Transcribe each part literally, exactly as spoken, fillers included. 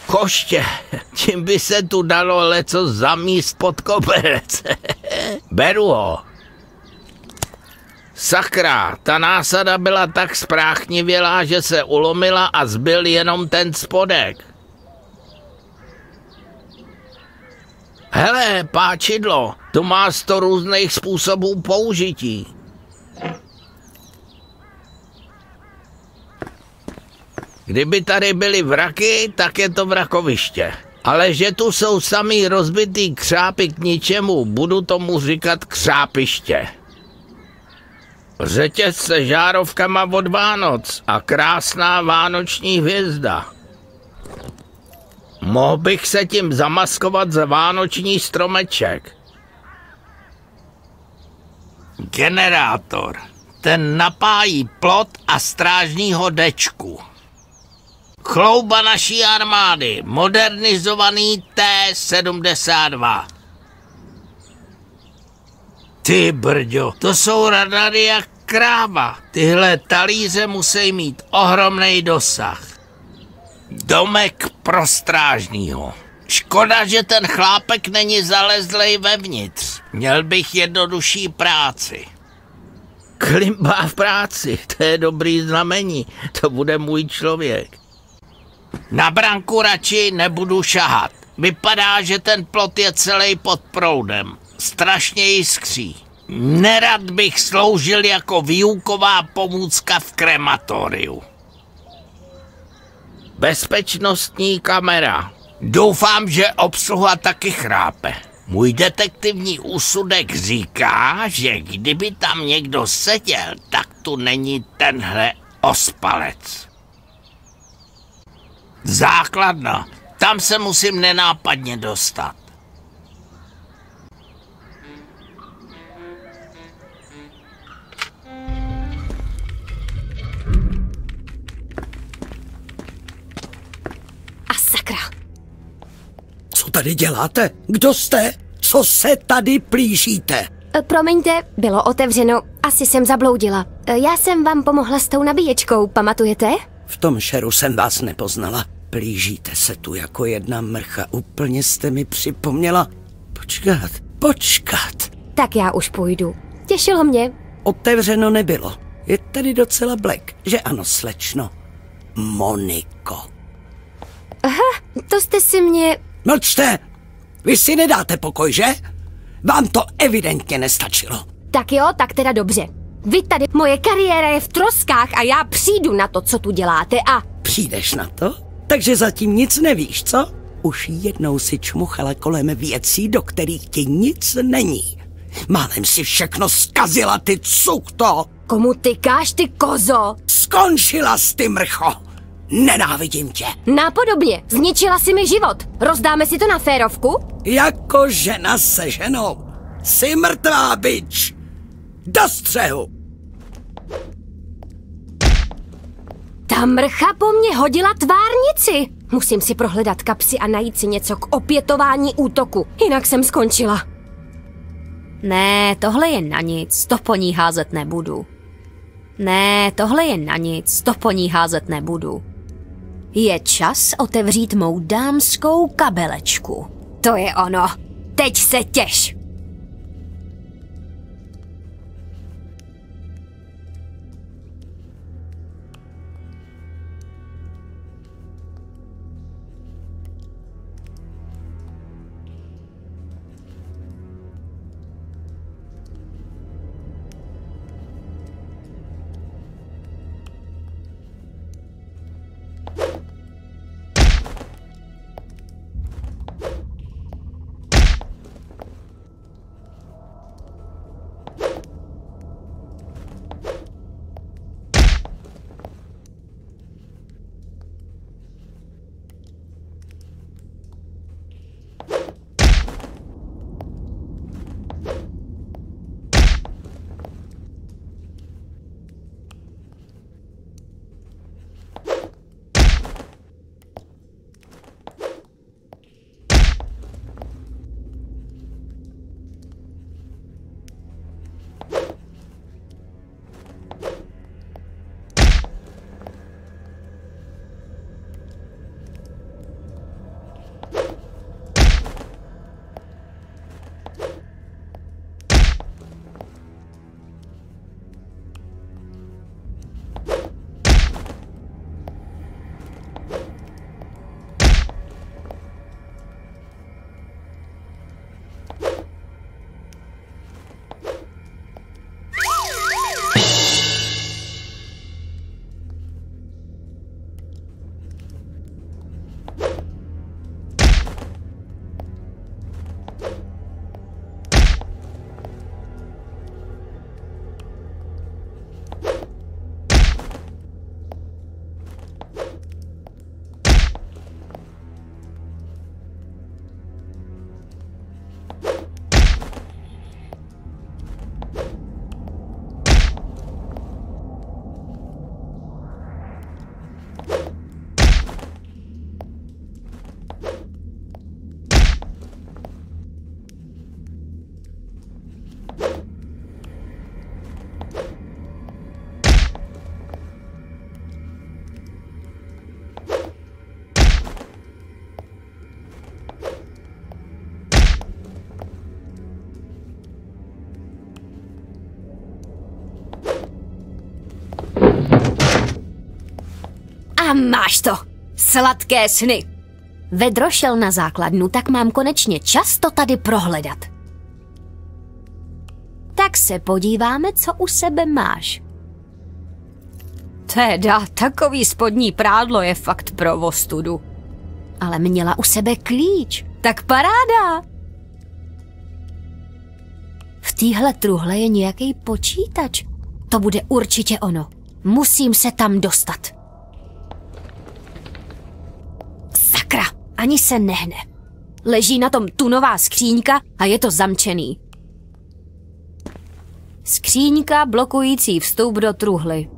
Koště, tím by se tu dalo leco zamíst pod koberec. Beru ho. Sakra, ta násada byla tak spráchnivělá, že se ulomila a zbyl jenom ten spodek. Hele, páčidlo, to má sto různých způsobů použití. Kdyby tady byly vraky, tak je to vrakoviště. Ale že tu jsou samý rozbitý křápy k ničemu, budu tomu říkat křápiště. Řetěz se žárovkama od Vánoc a krásná vánoční hvězda. Mohl bych se tím zamaskovat za vánoční stromeček. Generátor. Ten napájí plot a strážního dečku. Chlouba naší armády, modernizovaný T sedmdesát dva. Ty brďo, to jsou radary jak kráva. Tyhle talíře musí mít ohromný dosah. Domek pro strážnýho. Škoda, že ten chlápek není zalezlej vevnitř. Měl bych jednodušší práci. Klimbá v práci, to je dobrý znamení. To bude můj člověk. Na branku radši nebudu šahat. Vypadá, že ten plot je celý pod proudem. Strašně jiskří. Nerad bych sloužil jako výuková pomůcka v krematoriu. Bezpečnostní kamera. Doufám, že obsluha taky chrápe. Můj detektivní úsudek říká, že kdyby tam někdo seděl, tak tu není tenhle ospalec. Základna. Tam se musím nenápadně dostat. A sakra. Co tady děláte? Kdo jste? Co se tady plížíte? Promiňte, bylo otevřeno. Asi jsem zabloudila. Já jsem vám pomohla s tou nabíječkou, pamatujete? V tom šeru jsem vás nepoznala. Plížíte se tu jako jedna mrcha. Úplně jste mi připomněla. Počkat, počkat. Tak já už půjdu. Těšilo mě. Otevřeno nebylo. Je tady docela black, že ano, slečno? Moniko. Aha, to jste si mě... Mlčte! Vy si nedáte pokoj, že? Vám to evidentně nestačilo. Tak jo, tak teda dobře. Vy tady, moje kariéra je v troskách a já přijdu na to, co tu děláte a... Přijdeš na to? Takže zatím nic nevíš, co? Už jednou si čmuchala kolem věcí, do kterých ti nic není. Málem si všechno zkazila, ty cukto! Komu tykáš, ty kozo? Skončila jsi, ty mrcho! Nenávidím tě! Nápodobně, zničila si mi život. Rozdáme si to na férovku? Jako žena se ženou. Jsi mrtvá, bič! Do střehu! Ta mrcha po mně hodila tvárnici. Musím si prohledat kapsy a najít si něco k opětování útoku. Jinak jsem skončila. Ne, tohle je na nic, to po ní házet nebudu. Ne, tohle je na nic, to po ní házet nebudu. Je čas otevřít mou dámskou kabelečku. To je ono. Teď se těš. A máš to. Sladké sny. Vedro šel na základnu, tak mám konečně čas to tady prohledat. Tak se podíváme, co u sebe máš. Teda, takový spodní prádlo je fakt pro ostudu. Ale měla u sebe klíč, tak paráda. V téhle truhle je nějaký počítač. To bude určitě ono. Musím se tam dostat. Sakra, ani se nehne. Leží na tom tunová skříňka a je to zamčený. Skříňka blokující vstup do truhly.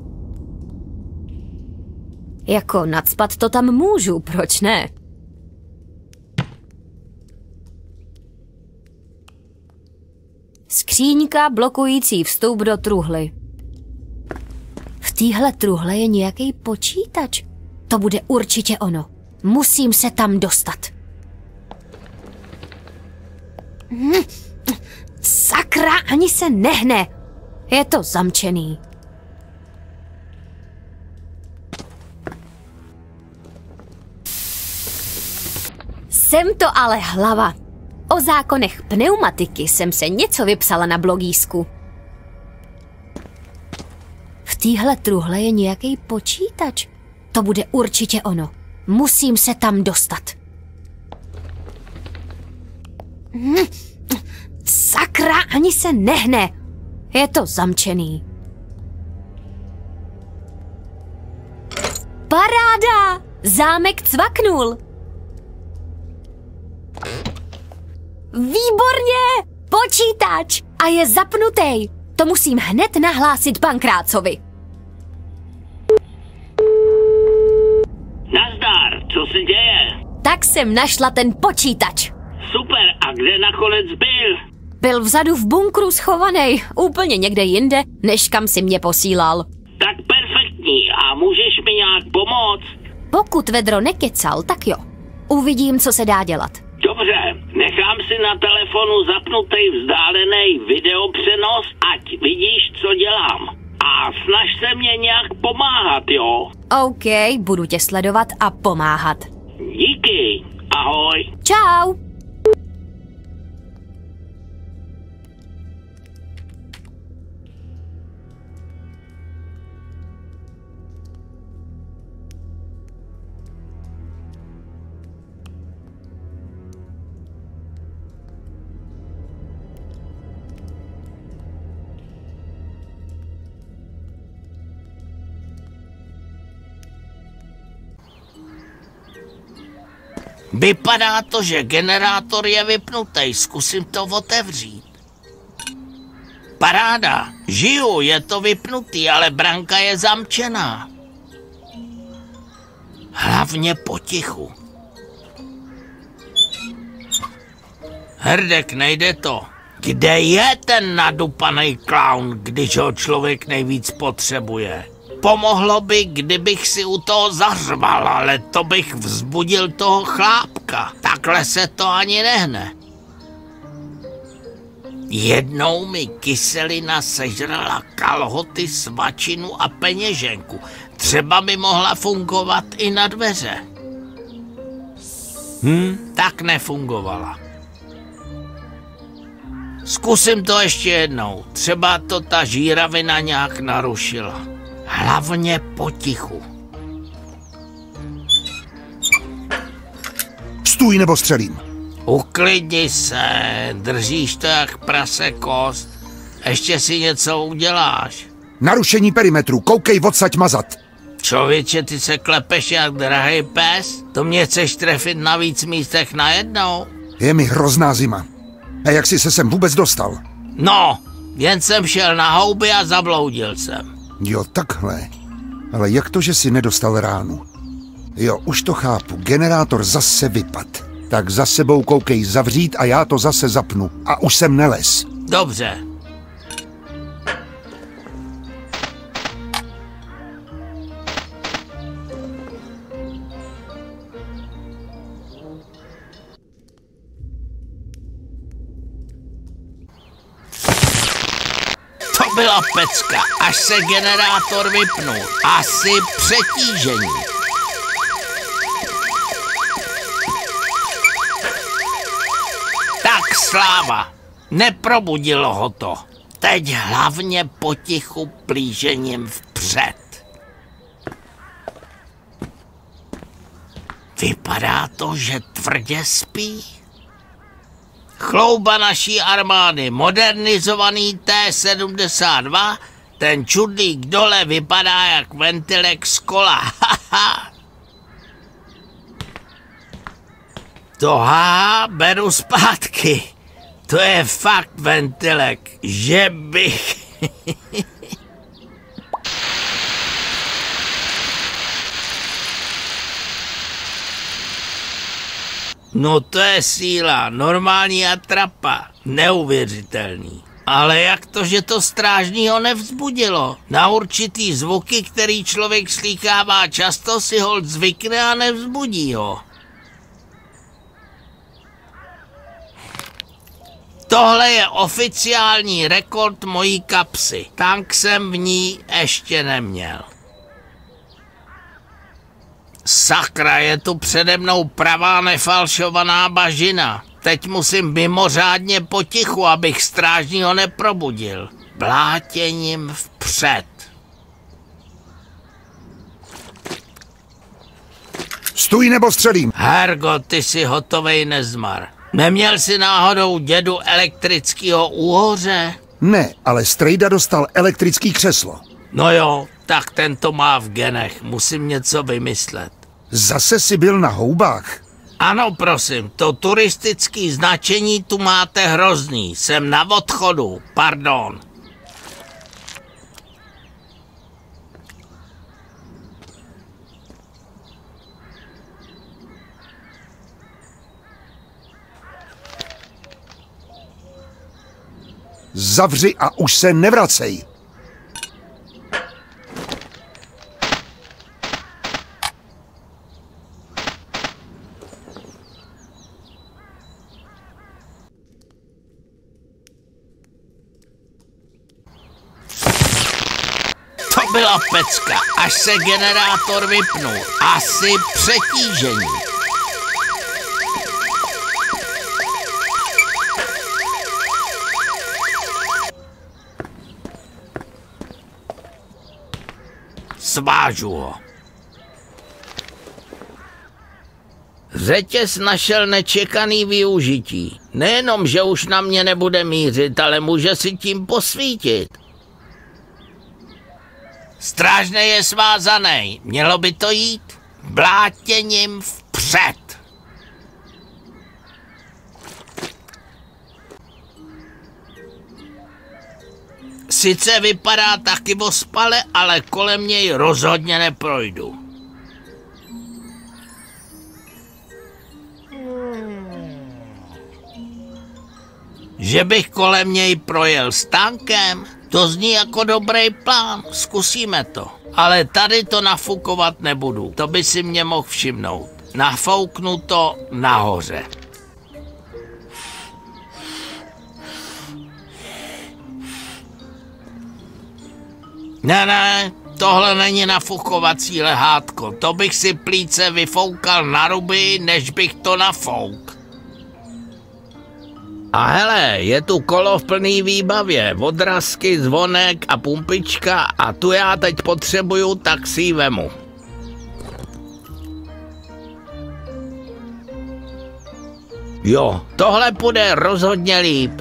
Jako nacpat to tam můžu, proč ne? Skříňka blokující vstup do truhly. V téhle truhle je nějaký počítač. To bude určitě ono. Musím se tam dostat. Hm. Sakra, ani se nehne. Je to zamčený. Jsem to ale hlava. O zákonech pneumatiky jsem se něco vypsala na blogísku. V téhle truhle je nějaký počítač. To bude určitě ono. Musím se tam dostat. Hm. Sakra, ani se nehne. Je to zamčený. Paráda! Zámek cvaknul. Výborně! Počítač! A je zapnutý. To musím hned nahlásit Pankrácovi. Nazdar, co se děje? Tak jsem našla ten počítač. Super, a kde nakonec byl? Byl vzadu v bunkru schovaný, úplně někde jinde, než kam si mě posílal. Tak perfektní, a můžeš mi nějak pomoct? Pokud Vedro nekecal, tak jo. Uvidím, co se dá dělat. Dobře, nechám si na telefonu zapnutý vzdálený videopřenos, ať vidíš, co dělám. A snaž se mě nějak pomáhat, jo? OK, budu tě sledovat a pomáhat. Díky, ahoj. Čau. Vypadá to, že generátor je vypnutý, zkusím to otevřít. Paráda, žiju, je to vypnutý, ale branka je zamčená. Hlavně potichu. Hrdek, nejde to. Kde je ten nadupaný klaun, když ho člověk nejvíc potřebuje? Pomohlo by, kdybych si u toho zařval, ale to bych vzbudil toho chlápka. Takhle se to ani nehne. Jednou mi kyselina sežrala kalhoty, svačinu a peněženku. Třeba by mohla fungovat i na dveře. Hm, tak nefungovala. Zkusím to ještě jednou. Třeba to ta žíravina nějak narušila. Hlavně potichu. Stůj nebo střelím. Uklidni se, držíš to jak prase kost. Ještě si něco uděláš. Narušení perimetru, koukej odsaď mazat. Člověče, ty se klepeš jak drahej pes? To mě chceš trefit na víc místech najednou? Je mi hrozná zima. A jak jsi se sem vůbec dostal? No, jen jsem šel na houby a zabloudil jsem. Jo, takhle. Ale jak to, že jsi nedostal ránu? Jo, už to chápu. Generátor zase vypad. Tak za sebou koukej zavřít a já to zase zapnu. A už jsem nelez. Dobře. byla pecka, až se generátor vypnul. Asi přetížení. Tak sláva, neprobudilo ho to. Teď hlavně potichu plížením vpřed. Vypadá to, že tvrdě spí. Chlouba naší armády, modernizovaný T sedmdesát dva, ten čudlík dole vypadá jak ventilek z kola. To haha, beru zpátky. To je fakt ventilek, že bych... No to je síla, normální atrapa, neuvěřitelný. Ale jak to, že to strážního nevzbudilo? Na určitý zvuky, který člověk slýchává často, si holt zvykne a nevzbudí ho. Tohle je oficiální rekord mojí kapsy. Tank jsem v ní ještě neměl. Sakra, je tu přede mnou pravá nefalšovaná bažina. Teď musím mimořádně potichu, abych strážního neprobudil. Blátěním vpřed. Stůj nebo střelím. Hergo, ty jsi hotovej nezmar. Neměl jsi náhodou dědu elektrického úhoře? Ne, ale strejda dostal elektrický křeslo. No jo, tak ten to má v genech. Musím něco vymyslet. Zase jsi byl na houbách? Ano, prosím, to turistický značení tu máte hrozný. Jsem na odchodu, pardon. Zavři a už se nevracej. To byla pecka, až se generátor vypnul. Asi přetížení. Svážu ho. Řetěz našel nečekaný využití. Nejenom, že už na mě nebude mířit, ale může si tím posvítit. Strážnej je svázaný. Mělo by to jít blátěním vpřed. Sice vypadá taky ospale, ale kolem něj rozhodně neprojdu. Že bych kolem něj projel s tankem, to zní jako dobrý plán, zkusíme to. Ale tady to nafukovat nebudu, to by si mě mohl všimnout. Nafouknu to nahoře. Ne, ne, tohle není nafukovací lehátko. To bych si plíce vyfoukal na ruby, než bych to nafouk. A hele, je tu kolo v plný výbavě. Odrazky, zvonek a pumpička a tu já teď potřebuju, tak si ji vemu. Jo, tohle půjde rozhodně líp.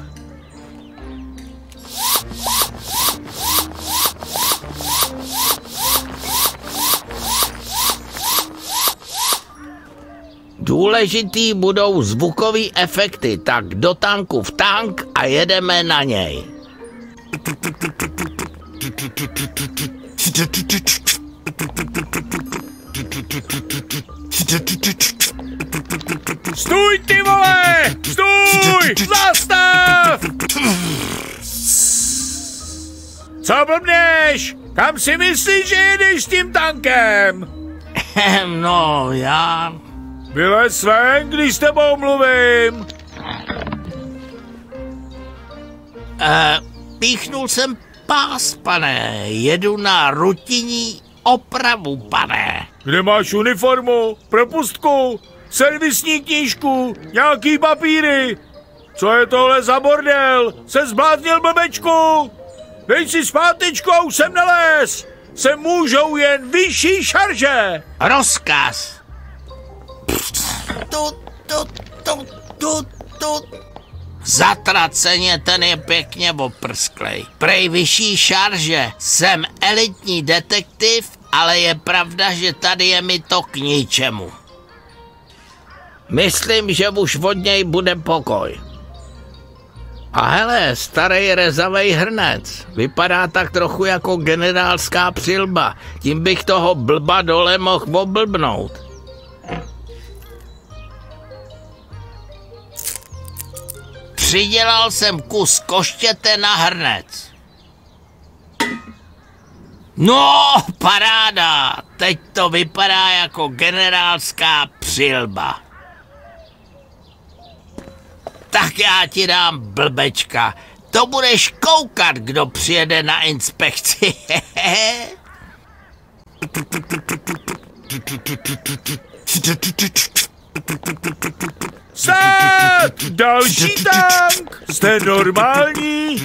Důležitý budou zvukový efekty, tak do tanku v tank a jedeme na něj. Stůj, ty vole! Stůj! Zastav! Co blbneš? Kam si myslíš, že jedeš s tím tankem? No, já... Vylez ven, když s tebou mluvím. Uh, píchnul jsem pás, pane. Jedu na rutinní opravu, pane. Kde máš uniformu, propustku, servisní knížku, nějaký papíry? Co je tohle za bordel? Se zbláznil, blbečku? Dej si zpátečku a už jsem nalez. Se můžou jen vyšší šarže. Rozkaz. Tu, tu, tu, tu, tu. Zatraceně, ten je pěkně oprsklej. Prej vyšší šarže. Jsem elitní detektiv, ale je pravda, že tady je mi to k ničemu. Myslím, že už od něj bude pokoj. A hele, starý rezavej hrnec. Vypadá tak trochu jako generálská přilba. Tím bych toho blba dole mohl oblbnout. Přidělal jsem kus koštěte na hrnec. No, paráda. Teď to vypadá jako generálská přilba. Tak já ti dám, blbečka. To budeš koukat, kdo přijede na inspekci. Stát! Další tank! Jste normální?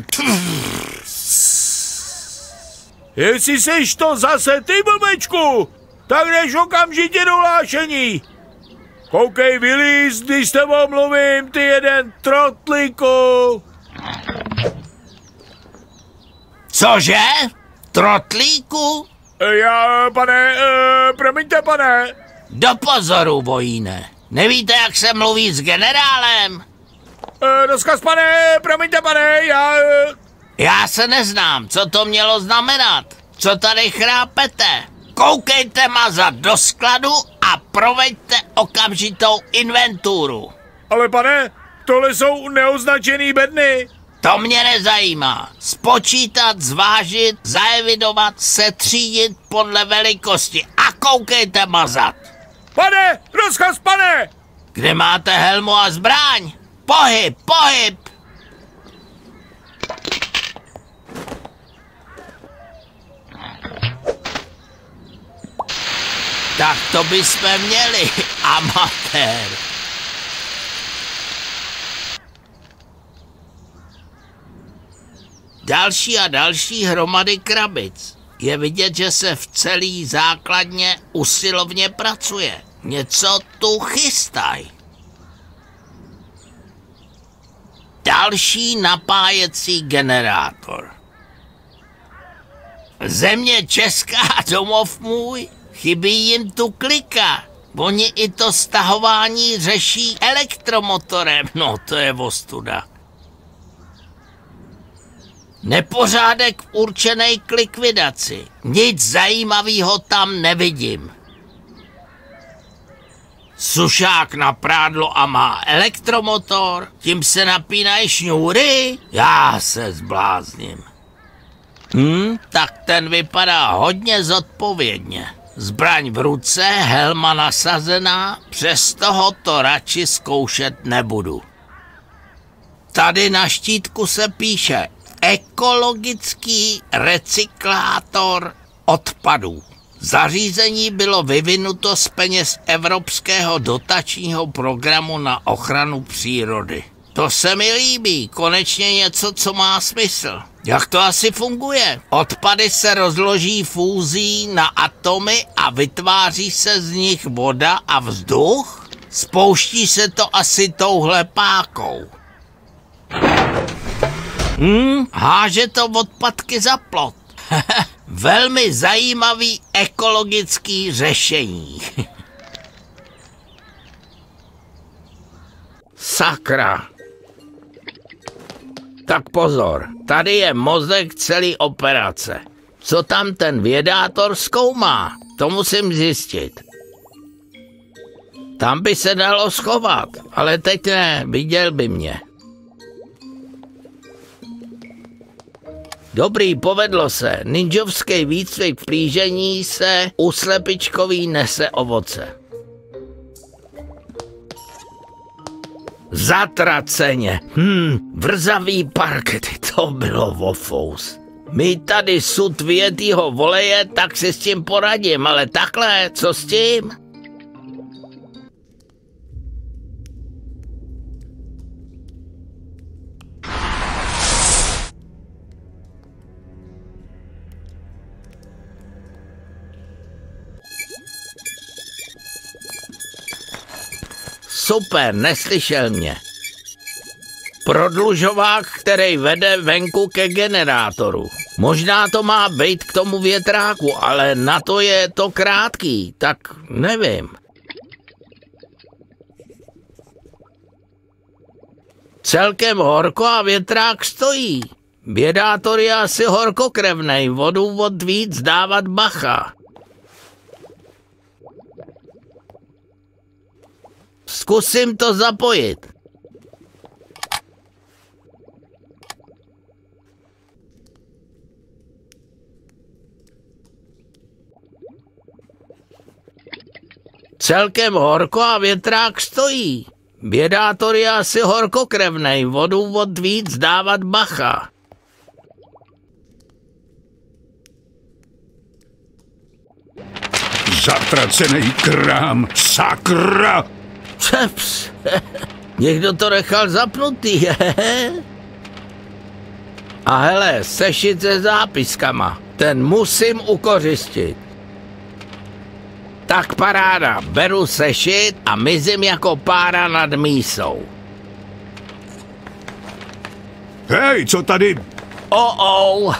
Jestli seš to zase ty, blbečku, tak jdeš okamžitě do hlášení. Koukej, vylíz, když s tebou mluvím, ty jeden trotlíku. Cože? Trotlíku? Já, pane, uh, promiňte, pane. Do pozoru, vojíne. Nevíte, jak se mluví s generálem? Uh, rozkaz, pane, promiňte, pane, já... Uh... Já se neznám, co to mělo znamenat. Co tady chrápete? Koukejte mazat do skladu a proveďte okamžitou inventuru. Ale pane, tohle jsou neoznačený bedny. To mě nezajímá. Spočítat, zvážit, zaevidovat, setřídit podle velikosti a koukejte mazat. Pane, rozkaz, pane! Kde máte helmu a zbraň? Pohyb, pohyb! Tak to bychom měli, amatér. Další a další hromady krabic. Je vidět, že se v celý základně usilovně pracuje. Něco tu chystaj. Další napájecí generátor. Země česká, domov můj, chybí jim tu klika. Oni i to stahování řeší elektromotorem. No, to je ostuda. Nepořádek určený k likvidaci. Nic zajímavého tam nevidím. Sušák na prádlo a má elektromotor, tím se napínají šňůry, já se zblázním. Hm, tak ten vypadá hodně zodpovědně. Zbraň v ruce, helma nasazená, přes toho to radši zkoušet nebudu. Tady na štítku se píše ekologický recyklátor odpadů. Zařízení bylo vyvinuto z peněz Evropského dotačního programu na ochranu přírody. To se mi líbí, konečně něco, co má smysl. Jak to asi funguje? Odpady se rozloží fúzí na atomy a vytváří se z nich voda a vzduch? Spouští se to asi touhle pákou. Hmm, háže to odpadky za plot. Velmi zajímavý ekologický řešení. Sakra. Tak pozor, tady je mozek celý operace. Co tam ten vědátor zkoumá? To musím zjistit. Tam by se dalo schovat, ale teď ne, viděl by mě. Dobrý, povedlo se. Ninjovský výcvik v plížení se u slepičkový nese ovoce. Zatraceně. Hm, vrzavý parkety, to bylo vofous. Mít tady sud vyjetýho voleje, tak si s tím poradím, ale takhle, co s tím? Super, neslyšel mě. Prodlužovák, který vede venku ke generátoru. Možná to má být k tomu větráku, ale na to je to krátký, tak nevím. Celkem horko a větrák stojí. Vědátor je asi horkokrevnej, vodu od víc dávat bacha. Zkusím to zapojit. Celkem horko a větrák stojí. Vědátor je asi horkokrevnej, vodu od víc dávat bacha. Zatracený krám, sakra! Čeps, někdo to nechal zapnutý, A hele, sešit se zápiskama, ten musím ukořistit. Tak paráda, beru sešit a mizím jako pára nad mísou. Hej, co tady? Oh, oh.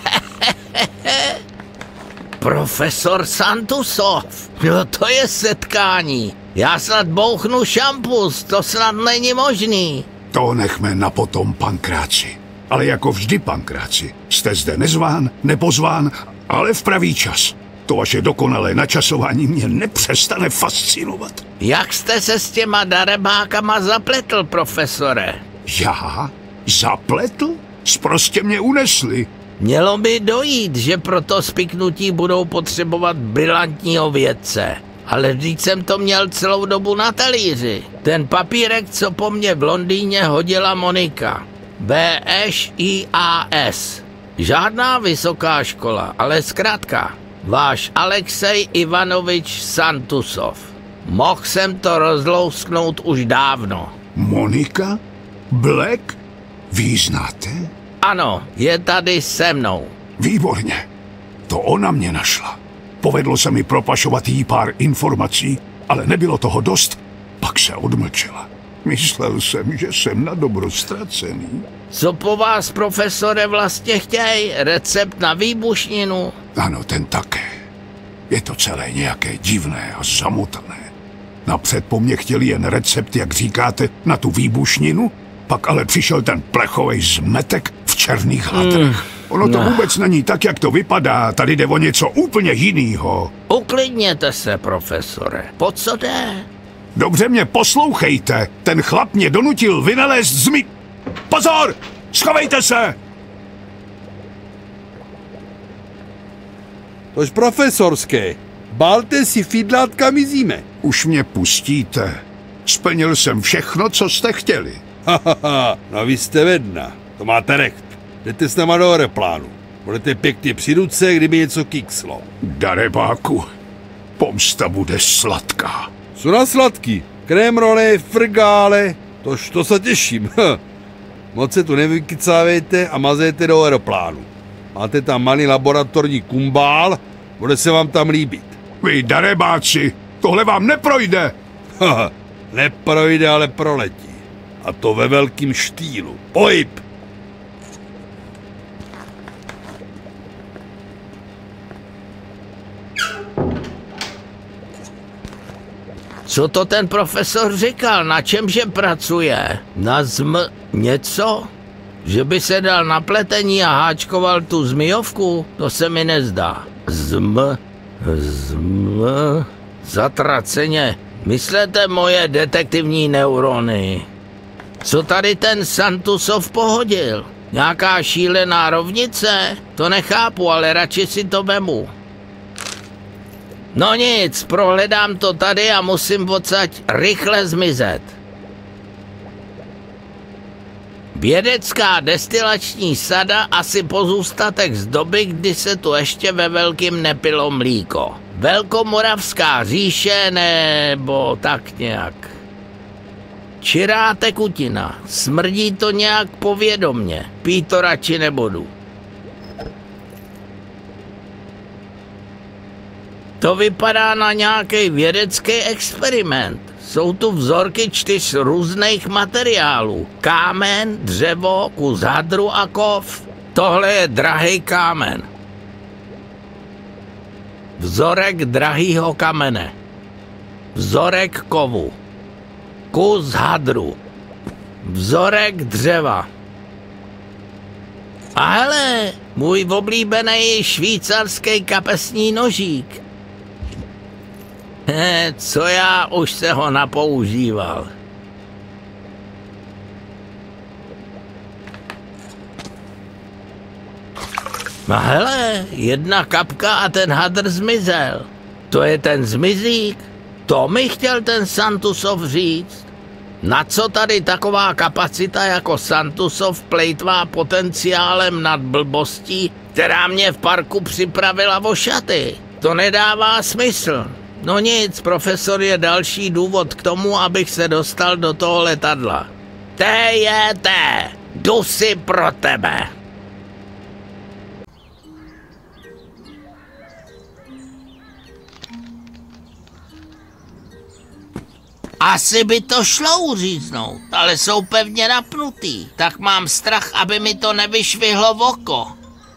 Profesor Santusov, no to je setkání. Já snad bouchnu šampus, to snad není možný. To nechme na potom, Pankráci. Ale jako vždy, Pankráci, jste zde nezván, nepozván, ale v pravý čas. To vaše dokonalé načasování mě nepřestane fascinovat. Jak jste se s těma darebákama zapletl, profesore? Já? Zapletl? Sprostě mě unesli. Mělo by dojít, že pro to spiknutí budou potřebovat brilantního vědce. Ale vždyť jsem to měl celou dobu na talíři. Ten papírek, co po mně v Londýně hodila Monika. B Š I A S. Žádná vysoká škola, ale zkrátka. Váš Alexej Ivanovič Santusov. Mohl jsem to rozlousknout už dávno. Monika? Black? Vy ji znáte? Ano, je tady se mnou. Výborně. To ona mě našla. Povedlo se mi propašovat jí pár informací, ale nebylo toho dost, pak se odmlčela. Myslel jsem, že jsem na dobro ztracený. Co po vás, profesore, vlastně chtěj? Recept na výbušninu? Ano, ten také. Je to celé nějaké divné a zamotané. Napřed po mně chtěli jen recept, jak říkáte, na tu výbušninu, pak ale přišel ten plechovej zmetek v černých hatrech. Mm. Ono to vůbec není tak, jak to vypadá. Tady jde o něco úplně jinýho. Uklidněte se, profesore. Po co jde? Dobře mě poslouchejte. Ten chlap mě donutil vynalézt zmi... Pozor! Schovejte se! Tož profesorské. Balte si fidlátka, mizíme. Už mě pustíte. Splnil jsem všechno, co jste chtěli. Hahaha, no vy jste vedna. To máte recht. Jdete s náma do aeroplánu. Budete pěkně při ruce, kdyby něco kikslo. Darebáku, pomsta bude sladká. Co na sladký? Krémrole, frgále, tož to se těším. Moc se tu nevykicávejte a mazejte do aeroplánu. Máte tam malý laboratorní kumbál, bude se vám tam líbit. Vy darebáci, tohle vám neprojde. Haha, neprojde, ale proletí. A to ve velkým štýlu. Pohyb! Co to ten profesor říkal? Na čemže pracuje? Na zm... něco? Že by se dal na pletení a háčkoval tu zmijovku? To se mi nezdá. Zm... Zm... Zatraceně. Myslete moje detektivní neurony. Co tady ten Santusov pohodil? Nějaká šílená rovnice? To nechápu, ale radši si to vemu. No nic, prohledám to tady a musím odsaď rychle zmizet. Vědecká destilační sada asi pozůstatek z doby, kdy se tu ještě ve velkým nepilo mlíko. Velkomoravská říše nebo tak nějak. Čirá tekutina, smrdí to nějak povědomně, pít to radši nebudu. To vypadá na nějaký vědecký experiment. Jsou tu vzorky čtyř různých materiálů. Kámen, dřevo, kus hadru a kov. Tohle je drahý kámen. Vzorek drahýho kamene. Vzorek kovu. Kus hadru. Vzorek dřeva. A hele, můj oblíbený švýcarský kapesní nožík. He, co já už se ho napoužíval. A hele, jedna kapka a ten hadr zmizel. To je ten zmizík? To mi chtěl ten Santusov říct. Na co tady taková kapacita jako Santusov plejtvá potenciálem nad blbostí, která mě v parku připravila o šaty? To nedává smysl. No nic, profesor je další důvod k tomu, abych se dostal do toho letadla. T je T, jdu si pro tebe. Asi by to šlo uříznout, ale jsou pevně napnutý, tak mám strach, aby mi to nevyšvihlo v oko.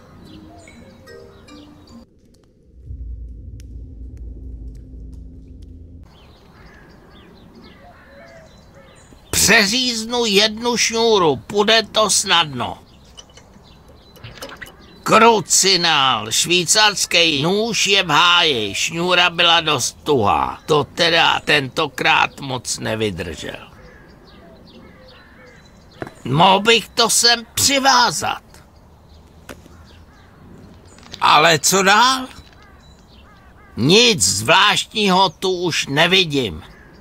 Přeříznu jednu šňůru, půjde to snadno. Krucinál, švýcarský nůž je v háji, šňůra byla dost tuhá, to teda tentokrát moc nevydržel. Mohl bych to sem přivázat. Ale co dál? Nic zvláštního tu už nevidím.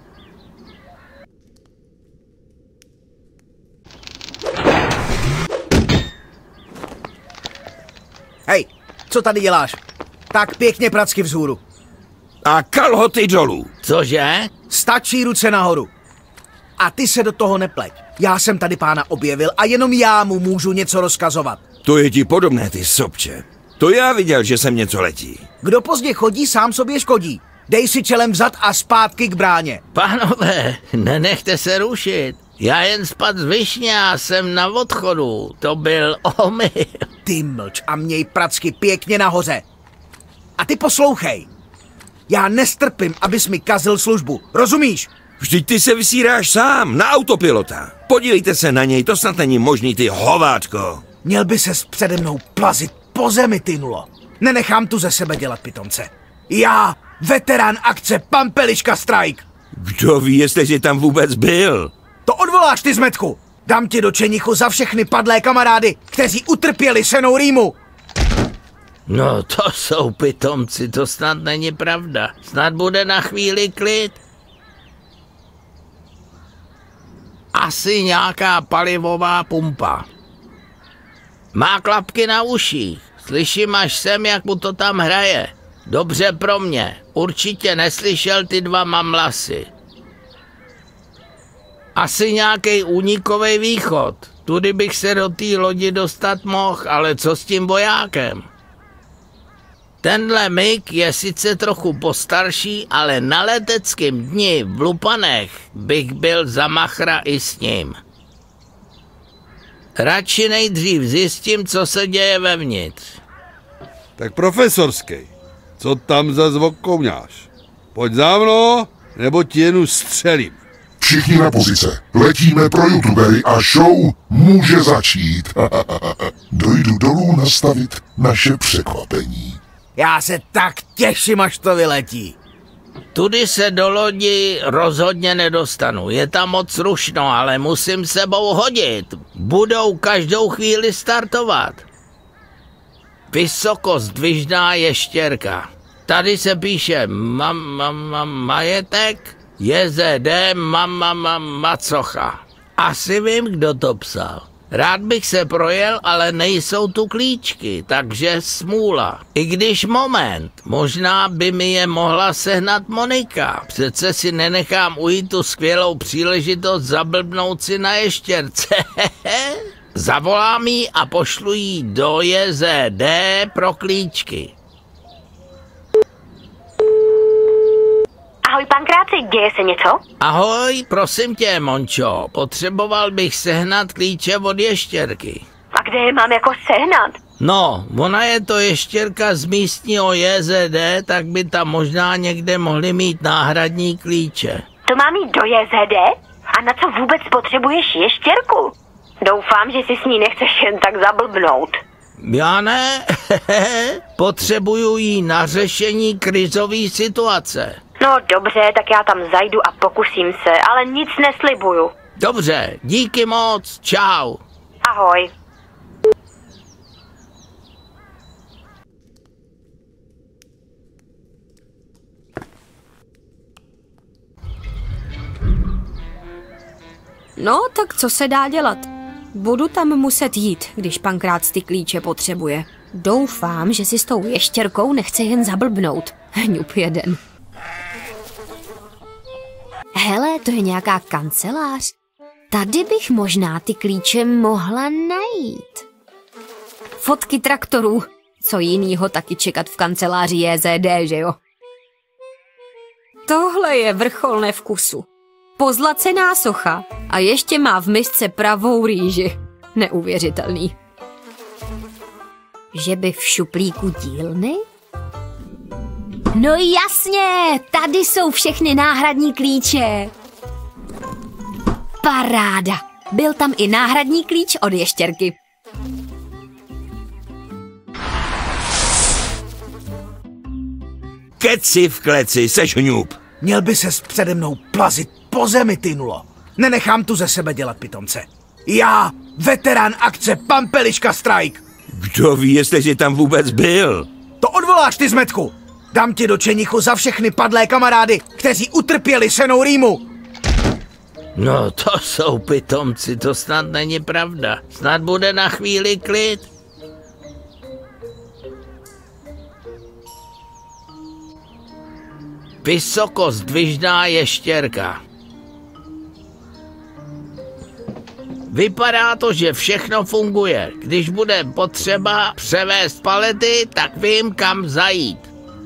Hej, co tady děláš? Tak pěkně pracky vzhůru. A kalhoty dolů. Cože? Stačí ruce nahoru. A ty se do toho nepleť. Já jsem tady pána objevil a jenom já mu můžu něco rozkazovat. To je ti podobné, ty sobče. To já viděl, že sem něco letí. Kdo pozdě chodí, sám sobě škodí. Dej si čelem vzad a zpátky k bráně. Pánové, nenechte se rušit. Já jen spad z višně a jsem na odchodu. To byl omyl. Ty mlč a měj pracky pěkně nahoře. A ty poslouchej. Já nestrpím, abys mi kazil službu. Rozumíš? Vždyť ty se vysíráš sám, na autopilota. Podívejte se na něj, to snad není možný, ty hovátko. Měl by ses přede mnou plazit po zemi, ty nulo. Nenechám tu ze sebe dělat pitomce. Já, veterán akce Pampeliška Strike. Kdo ví, jestli jsi tam vůbec byl? To odvoláš, ty zmetku. Dám ti do čenichu za všechny padlé kamarády, kteří utrpěli senou rýmu. No to jsou pitomci, to snad není pravda. Snad bude na chvíli klid. Asi nějaká palivová pumpa. Má klapky na uších. Slyším až sem, jak mu to tam hraje. Dobře pro mě. Určitě neslyšel ty dva mamlasy. Asi nějaký únikový východ. Tudy bych se do té lodi dostat mohl, ale co s tím vojákem? Tenhle Mik je sice trochu postarší, ale na leteckém dni v Lupanech bych byl za machra i s ním. Radši nejdřív zjistím, co se děje vevnitř. Tak profesorský, co tam za zvokouňáš? Pojď za mnou, nebo ti jenu střelím. Všichni na pozice. Letíme pro youtubery a show může začít. Dojdu dolů nastavit naše překvapení. Já se tak těším, až to vyletí. Tudy se do lodi rozhodně nedostanu. Je tam moc rušno, ale musím sebou hodit. Budou každou chvíli startovat. Vysokozdvižná ještěrka. Tady se píše mam, mam, mam, majetek, J Z D, mam, mam, mam, macocha. Asi vím, kdo to psal. Rád bych se projel, ale nejsou tu klíčky, takže smůla. I když moment, možná by mi je mohla sehnat Monika. Přece si nenechám ujít tu skvělou příležitost zablbnout si na ještěrce. Zavolám jí a pošlu jí do J Z D pro klíčky. Ahoj, Pankráci, děje se něco? Ahoj, prosím tě, Mončo, potřeboval bych sehnat klíče od ještěrky. A kde je mám jako sehnat? No, ona je to ještěrka z místního J Z D, tak by tam možná někde mohli mít náhradní klíče. To mám jít do J Z D? A na co vůbec potřebuješ ještěrku? Doufám, že si s ní nechceš jen tak zablbnout. Já ne, potřebuju jí na řešení krizové situace. No dobře, tak já tam zajdu a pokusím se, ale nic neslibuju. Dobře, díky moc, čau. Ahoj. No, tak co se dá dělat? Budu tam muset jít, když Pankrác ty klíče potřebuje. Doufám, že si s tou ještěrkou nechce jen zablbnout. Hňup jeden. Hele, to je nějaká kancelář. Tady bych možná ty klíče mohla najít. Fotky traktorů. Co jinýho taky čekat v kanceláři J Z D, že jo? Tohle je vrchol nevkusu. Pozlacená socha a ještě má v misce pravou rýži. Neuvěřitelný. Že by v šuplíku dílny? No jasně, tady jsou všechny náhradní klíče. Paráda. Byl tam i náhradní klíč od ještěrky. Keci v kleci, seš hňup. Měl by ses přede mnou plazit po zemi, ty nulo. Nenechám tu ze sebe dělat pitomce. Já, veterán akce Pampeliška Strike. Kdo ví, jestli jsi tam vůbec byl? To odvoláš, ty zmetku. Dám ti do čenichu za všechny padlé kamarády, kteří utrpěli senou rýmu. No to jsou pitomci, to snad není pravda. Snad bude na chvíli klid. Vysokozdvižná ještěrka. Vypadá to, že všechno funguje. Když bude potřeba převést palety, tak vím, kam zajít.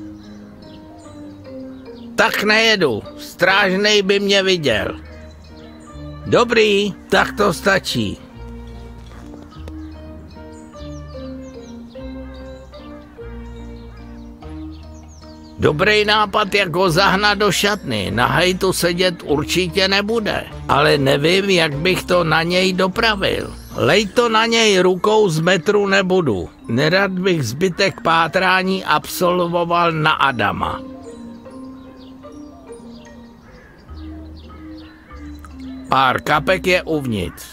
Tak nejedu. Strážnej by mě viděl. Dobrý, tak to stačí. Dobrý nápad, jak ho zahnat do šatny. Na hejtu sedět určitě nebude. Ale nevím, jak bych to na něj dopravil. Lej to na něj rukou z metru nebudu. Nerad bych zbytek pátrání absolvoval na Adama. Pár kapek je uvnitř.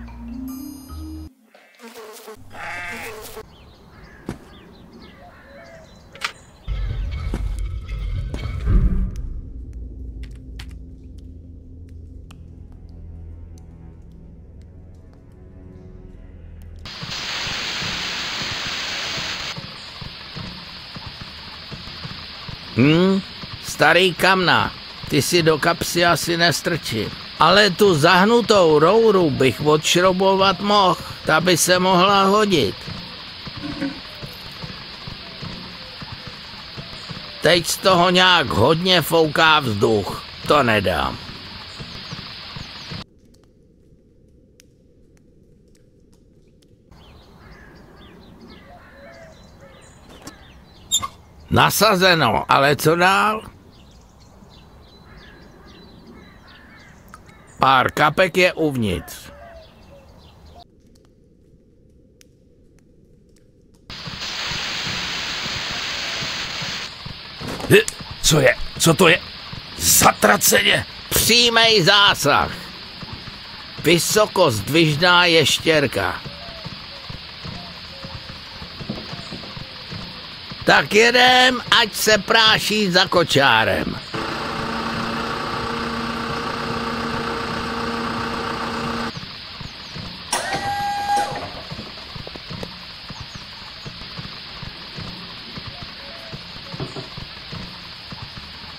Hm, starý kamna, ty si do kapsy asi nestrčí. Ale tu zahnutou rouru bych odšrobovat mohl, ta by se mohla hodit. Teď z toho nějak hodně fouká vzduch, to nedám. Nasazeno, ale co dál? Pár kapek je uvnitř. Co je? Co to je? Zatraceně! Přímej zásah. Vysokozdvižná ještěrka. Tak jedem, ať se práší za kočárem.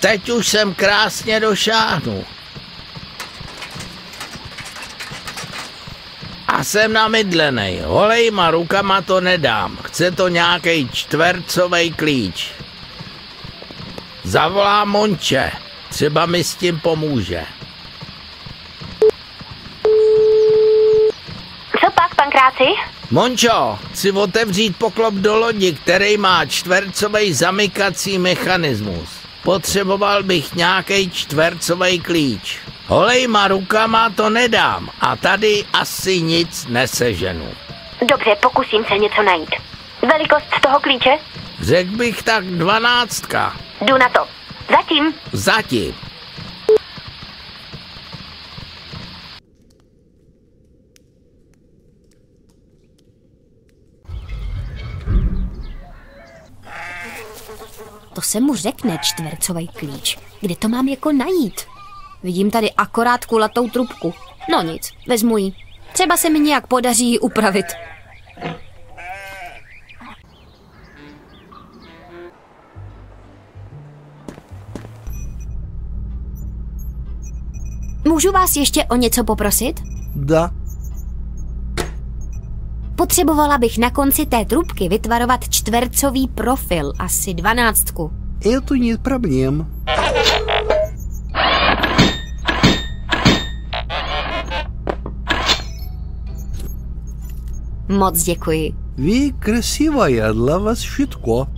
teď už jsem krásně došáhnu. A jsem namydlenej, holejma rukama to nedám. Chce to nějaký čtvercovej klíč. Zavolám Monče, třeba mi s tím pomůže. Co pak, Pankráci? Mončo, chci otevřít poklop do lodi, který má čtvercovej zamykací mechanismus. Potřeboval bych nějaký čtvercovej klíč. Holejma rukama to nedám a tady asi nic neseženu. Dobře, pokusím se něco najít. Velikost toho klíče? Řekl bych tak dvanáctka. Jdu na to. Zatím. Zatím. To se mu řekne čtvercový klíč. Kde to mám jako najít? Vidím tady akorát kulatou trubku. No nic, vezmu ji. Třeba se mi nějak podaří ji upravit. Můžu vás ještě o něco poprosit? Da. Potřebovala bych na konci té trubky vytvarovat čtvercový profil, asi dvanáctku. Это нет проблем. Moc děkuji. Вы красивая, для вас щитко.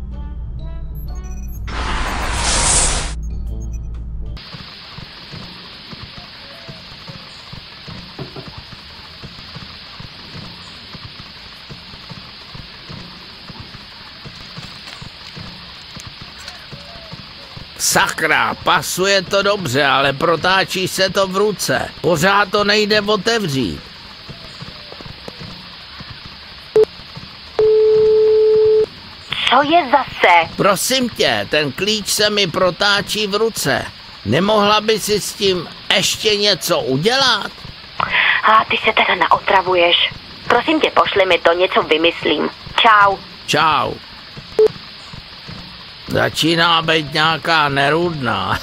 Sakra, pasuje to dobře, ale protáčí se to v ruce. Pořád to nejde otevřít. Co je zase? Prosím tě, ten klíč se mi protáčí v ruce. Nemohla by si s tím ještě něco udělat? A ty se teda naotravuješ. Prosím tě, pošli mi to, něco vymyslím. Čau. Čau. Začíná být nějaká nerudná.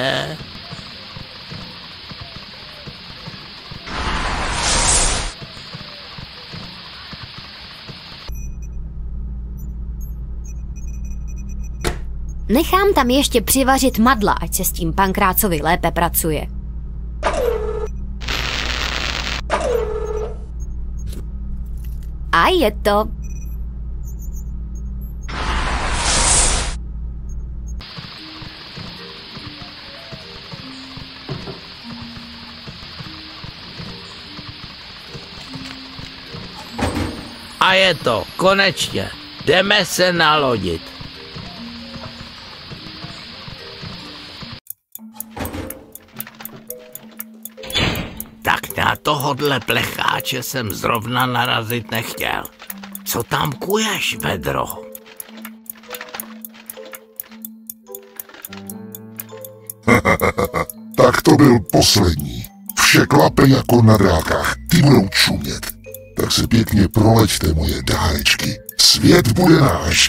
Nechám tam ještě přivařit madla, ať se s tím Pankrácovi lépe pracuje. A je to. A je to, konečně. Jdeme se nalodit. Tak na tohodle plecháče jsem zrovna narazit nechtěl. Co tam kuješ, vedro? Tak to byl poslední. Vše klape jako na drákách. Ty budou čumět. Tak se pěkně proleďte, moje dárečky. Svět bude náš.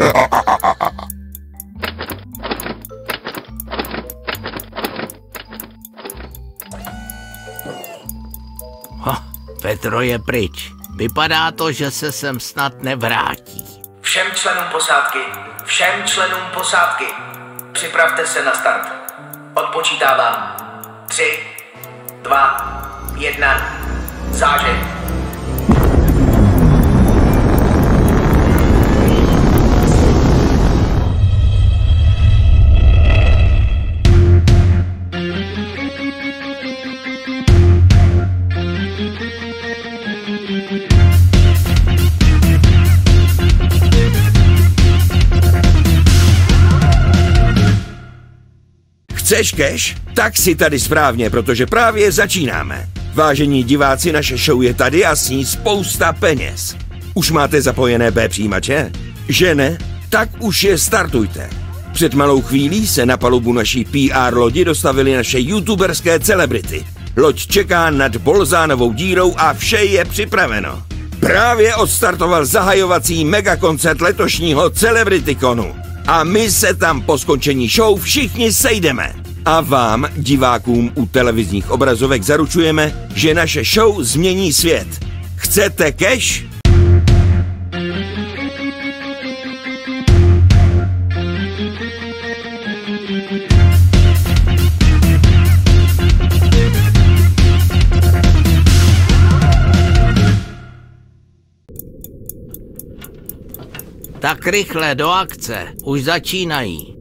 Ha, Petro je pryč. Vypadá to, že se sem snad nevrátí. Všem členům posádky, všem členům posádky, připravte se na start. Odpočítávám. Tři, dva, jedna, zážeh. Chceš cash? Tak si tady správně, protože právě začínáme. Vážení diváci, naše show je tady a s ní spousta peněz. Už máte zapojené B přijímače? Že ne? Tak už je startujte. Před malou chvílí se na palubu naší P R lodi dostavily naše youtuberské celebrity. Loď čeká nad Bolzánovou dírou a vše je připraveno. Právě odstartoval zahajovací megakoncert letošního CelebrityConu. A my se tam po skončení show všichni sejdeme. A vám, divákům u televizních obrazovek, zaručujeme, že naše show změní svět. Chcete cash? Tak rychle do akce, už začínají.